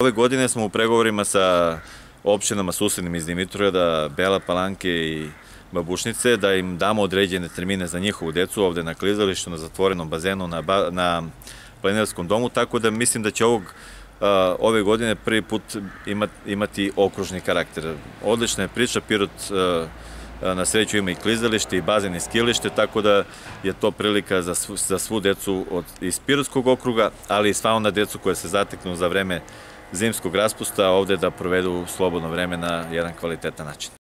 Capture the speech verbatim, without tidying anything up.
Ove godine smo u pregovorima sa opštinama susednim iz Dimitrovgrada, Bela Palanke i Babušnice, da im damo određene termine za njihovu decu ovde na klizalištu, na zatvorenom bazenu, na, na planinarskom domu, tako da mislim da će ovog, ove godine prvi put imati okružni karakter. Odlična je priča, Pirot na sreću ima i klizalište i bazen i skilište, tako da je to prilika za svu, za svu decu od, iz Pirotskog okruga, ali i sva ona decu koja se zateknu za vreme zimskog raspusta ovde da provedu slobodno vreme na jedan kvalitetan način.